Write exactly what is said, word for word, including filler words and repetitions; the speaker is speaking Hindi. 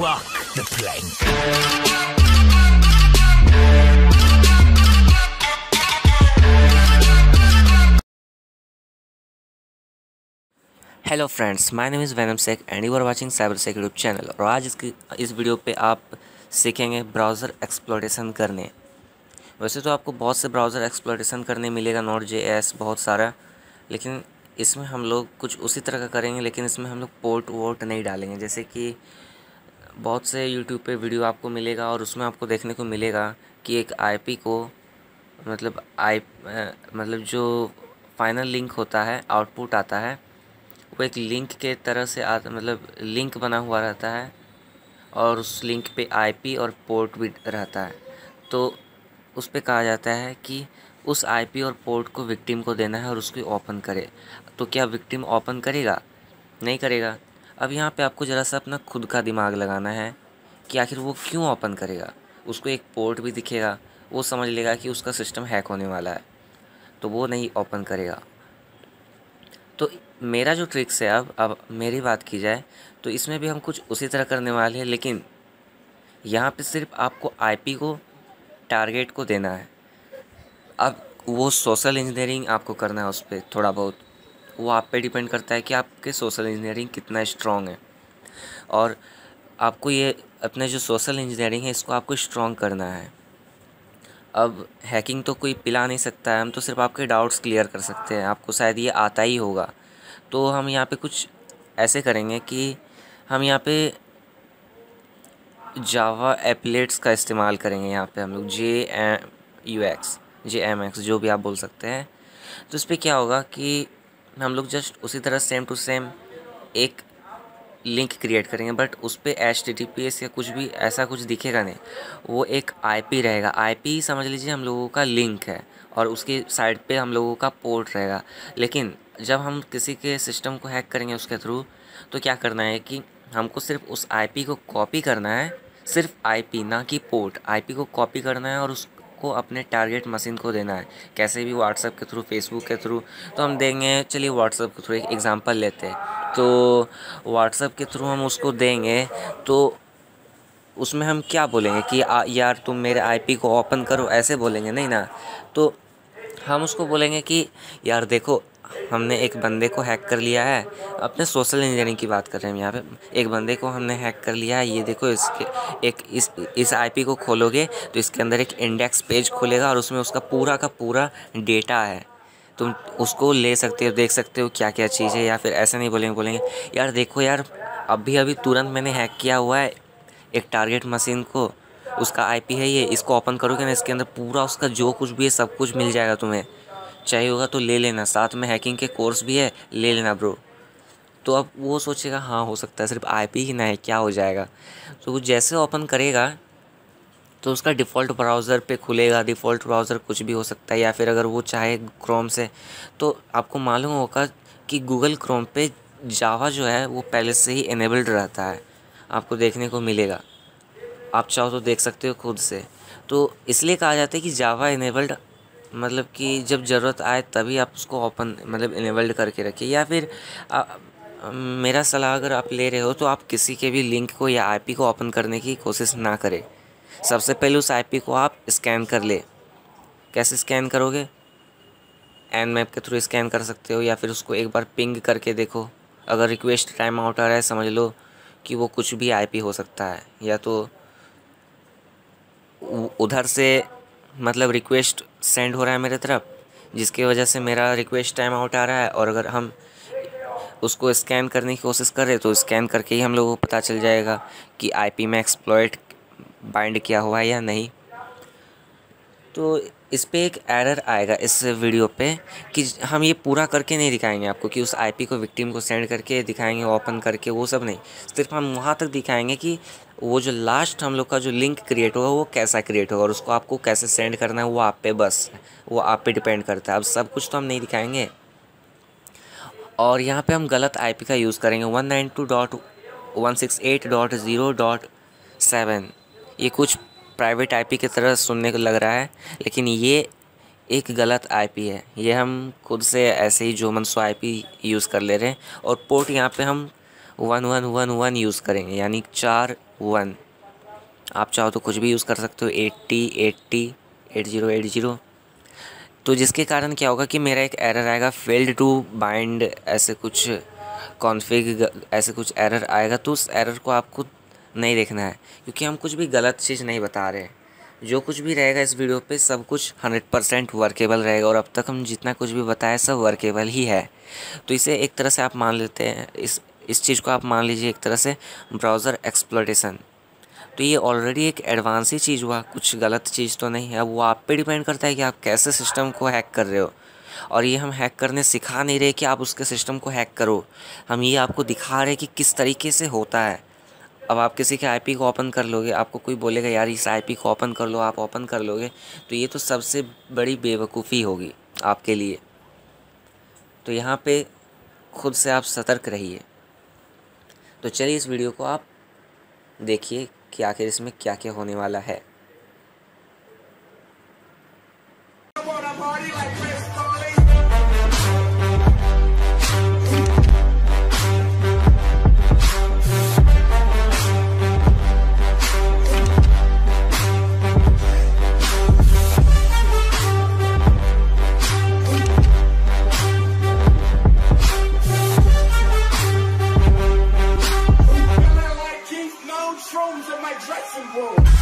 Walk the plank. Hello friends, my name is Venom Sec and you are watching Cyber Sec YouTube channel. और आज इसकी इस वीडियो पे आप सीखेंगे ब्राउज़र एक्सप्लॉयटेशन करने। वैसे तो आपको बहुत से ब्राउज़र एक्सप्लॉयटेशन करने मिलेगा, नोट जे एस बहुत सारा, लेकिन इसमें हम लोग कुछ उसी तरह का करेंगे, लेकिन इसमें हम लोग पोर्ट वोट नहीं डालेंगे। जैसे कि बहुत से यूट्यूब पे वीडियो आपको मिलेगा और उसमें आपको देखने को मिलेगा कि एक आईपी को मतलब आई मतलब जो फाइनल लिंक होता है, आउटपुट आता है, वो एक लिंक के तरह से आता मतलब लिंक बना हुआ रहता है और उस लिंक पे आईपी और पोर्ट भी रहता है। तो उस पे कहा जाता है कि उस आईपी और पोर्ट को विक्टिम को देना है और उसको ओपन करे। तो क्या विक्टिम ओपन करेगा? नहीं करेगा। अब यहाँ पे आपको ज़रा सा अपना खुद का दिमाग लगाना है कि आखिर वो क्यों ओपन करेगा। उसको एक पोर्ट भी दिखेगा, वो समझ लेगा कि उसका सिस्टम हैक होने वाला है, तो वो नहीं ओपन करेगा। तो मेरा जो ट्रिक्स है, अब अब मेरी बात की जाए तो इसमें भी हम कुछ उसी तरह करने वाले हैं, लेकिन यहाँ पे सिर्फ आपको आईपी को टारगेट को देना है। अब वो सोशल इंजीनियरिंग आपको करना है, उस पर थोड़ा बहुत वो आप पे डिपेंड करता है कि आपके सोशल इंजीनियरिंग कितना स्ट्रॉन्ग है। और आपको ये अपने जो सोशल इंजीनियरिंग है इसको आपको स्ट्रॉन्ग करना है। अब हैकिंग तो कोई पिला नहीं सकता है, हम तो सिर्फ आपके डाउट्स क्लियर कर सकते हैं। आपको शायद ये आता ही होगा, तो हम यहाँ पे कुछ ऐसे करेंगे कि हम यहाँ पे जावा एप्लेट्स का इस्तेमाल करेंगे। यहाँ पे हम लोग J M U X J M X जो भी आप बोल सकते हैं। तो इस पर क्या होगा कि हम लोग जस्ट उसी तरह सेम टू सेम एक लिंक क्रिएट करेंगे, बट उस पर H T T P S या कुछ भी ऐसा कुछ दिखेगा नहीं। वो एक आईपी रहेगा। आईपी समझ लीजिए हम लोगों का लिंक है और उसके साइड पे हम लोगों का पोर्ट रहेगा। लेकिन जब हम किसी के सिस्टम को हैक करेंगे उसके थ्रू, तो क्या करना है कि हमको सिर्फ उस आईपी को कॉपी करना है, सिर्फ आईपी ना कि पोर्ट। आईपी को कॉपी करना है और उसको अपने टारगेट मशीन को देना है, कैसे भी व्हाट्सएप के थ्रू, फेसबुक के थ्रू। तो हम देंगे, चलिए व्हाट्सएप के थ्रू एक एग्जांपल लेते हैं। तो व्हाट्सएप के थ्रू हम उसको देंगे, तो उसमें हम क्या बोलेंगे कि आ, यार तुम मेरे आईपी को ओपन करो, ऐसे बोलेंगे नहीं ना। तो हम उसको बोलेंगे कि यार देखो, हमने एक बंदे को हैक कर लिया है। अपने सोशल इंजीनियरिंग की बात कर रहे हैं यहाँ पे। एक बंदे को हमने हैक कर लिया है, ये देखो इसके एक इस इस आईपी को खोलोगे तो इसके अंदर एक इंडेक्स पेज खुलेगा और उसमें उसका पूरा का पूरा डेटा है। तुम उसको ले सकते हो, देख सकते हो क्या क्या चीज़ है। या फिर ऐसे नहीं बोलेंगे, बोलेंगे यार देखो यार, अभी अभी तुरंत मैंने हैक किया हुआ है एक टारगेट मशीन को, उसका आईपी है ये, इसको ओपन करोगे ना, इसके अंदर पूरा उसका जो कुछ भी है सब कुछ मिल जाएगा। तुम्हें चाहिए होगा तो ले लेना, साथ में हैकिंग के कोर्स भी है, ले लेना ब्रो। तो अब वो सोचेगा हाँ हो सकता है, सिर्फ आईपी ही ना है, क्या हो जाएगा। तो वो जैसे ओपन करेगा तो उसका डिफ़ॉल्ट ब्राउज़र पे खुलेगा। डिफ़ॉल्ट ब्राउज़र कुछ भी हो सकता है, या फिर अगर वो चाहे क्रोम से, तो आपको मालूम होगा कि गूगल क्रोम पे जावा जो है वो पहले से ही इनेबल्ड रहता है, आपको देखने को मिलेगा। आप चाहो तो देख सकते हो खुद से। तो इसलिए कहा जाता है कि जावा इनेबल्ड, मतलब कि जब ज़रूरत आए तभी आप उसको ओपन मतलब इनेबल्ड करके रखिए। या फिर आ, मेरा सलाह अगर आप ले रहे हो तो आप किसी के भी लिंक को या आईपी को ओपन करने की कोशिश ना करें। सबसे पहले उस आईपी को आप स्कैन कर ले। कैसे स्कैन करोगे? एन मैप के थ्रू स्कैन कर सकते हो, या फिर उसको एक बार पिंग करके देखो। अगर रिक्वेस्ट टाइम आउट आ रहा है, समझ लो कि वो कुछ भी आईपी हो सकता है, या तो उधर से मतलब रिक्वेस्ट सेंड हो रहा है मेरे तरफ, जिसकी वजह से मेरा रिक्वेस्ट टाइम आउट आ रहा है। और अगर हम उसको स्कैन करने की कोशिश करें तो स्कैन करके ही हम लोगों को पता चल जाएगा कि आईपी में एक्सप्लॉइट बाइंड किया हुआ है या नहीं। तो इस पे एक एरर आएगा इस वीडियो पे कि हम ये पूरा करके नहीं दिखाएंगे आपको कि उस आईपी को विक्टिम को सेंड करके दिखाएंगे ओपन करके, वो सब नहीं। सिर्फ हम वहाँ तक दिखाएंगे कि वो जो लास्ट हम लोग का जो लिंक क्रिएट होगा वो कैसा क्रिएट होगा और उसको आपको कैसे सेंड करना है, वो आप पे बस वो आप पे डिपेंड करता है। अब सब कुछ तो हम नहीं दिखाएंगे। और यहाँ पे हम गलत आईपी का यूज़ करेंगे, one nine two dot one six eight dot zero dot seven. ये कुछ प्राइवेट आईपी की तरह सुनने को लग रहा है, लेकिन ये एक गलत आईपी है। ये हम खुद से ऐसे ही जो मन सो आईपी यूज़ कर ले रहे हैं। और पोर्ट यहाँ पे हम one one one one use करेंगे, यानी चार वन। आप चाहो तो कुछ भी यूज़ कर सकते हो, eighty eighty eight zero eight zero. तो जिसके कारण क्या होगा कि मेरा एक एरर आएगा, फेल्ड टू बाइंड ऐसे कुछ कॉन्फ़िग, ऐसे कुछ एरर आएगा। तो उस एरर को आपको नहीं देखना है, क्योंकि हम कुछ भी गलत चीज़ नहीं बता रहे हैं। जो कुछ भी रहेगा इस वीडियो पे सब कुछ हंड्रेड परसेंट वर्केबल रहेगा, और अब तक हम जितना कुछ भी बताया सब वर्केबल ही है। तो इसे एक तरह से आप मान लेते हैं, इस इस चीज़ को आप मान लीजिए एक तरह से ब्राउज़र एक्सप्लॉइटेशन। तो ये ऑलरेडी एक एडवांस ही चीज़ हुआ, कुछ गलत चीज़ तो नहीं है। वो आप पे डिपेंड करता है कि आप कैसे सिस्टम को हैक कर रहे हो। और ये हम हैक करने सिखा नहीं रहे कि आप उसके सिस्टम को हैक करो, हम ये आपको दिखा रहे हैं कि किस तरीके से होता है। अब आप किसी के आईपी को ओपन कर लोगे, आपको कोई बोलेगा यार इस आईपी को ओपन कर लो, आप ओपन कर लोगे, तो ये तो सबसे बड़ी बेवकूफ़ी होगी आपके लिए। तो यहाँ पे खुद से आप सतर्क रहिए। तो चलिए इस वीडियो को आप देखिए कि आखिर इसमें क्या क्या होने वाला है। Shrooms in my dressing room.